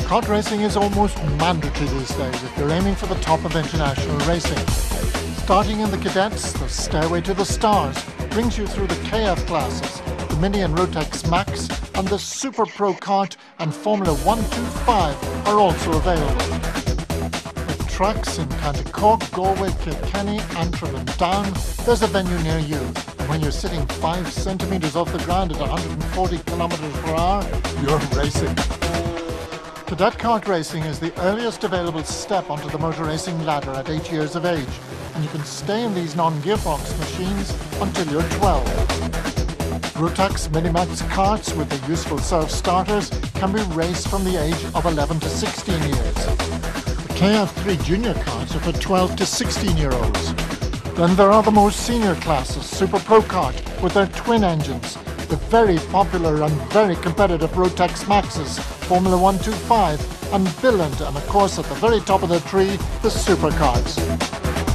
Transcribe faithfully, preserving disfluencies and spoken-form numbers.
Kart racing is almost mandatory these days if you're aiming for the top of international racing. Starting in the cadets, the Stairway to the Stars brings you through the K F classes, the Mini and Rotax Max, and the Super Pro Kart and Formula one twenty-five are also available. With tracks in County Cork, Galway, Kilkenny, Antrim and Down, there's a venue near you. And when you're sitting five centimetres off the ground at one hundred forty kilometres per hour, you're racing. Cadet kart racing is the earliest available step onto the motor racing ladder at eight years of age, and you can stay in these non-gearbox machines until you're twelve. Rotax Minimax karts with the useful self-starters can be raced from the age of eleven to sixteen years. The K F three Junior karts are for twelve to sixteen year olds. Then there are the more senior classes, Super Pro Kart with their twin engines, the very popular and very competitive Rotax Maxes, Formula one twenty-five and Billund, and of course at the very top of the tree, the Super Karts.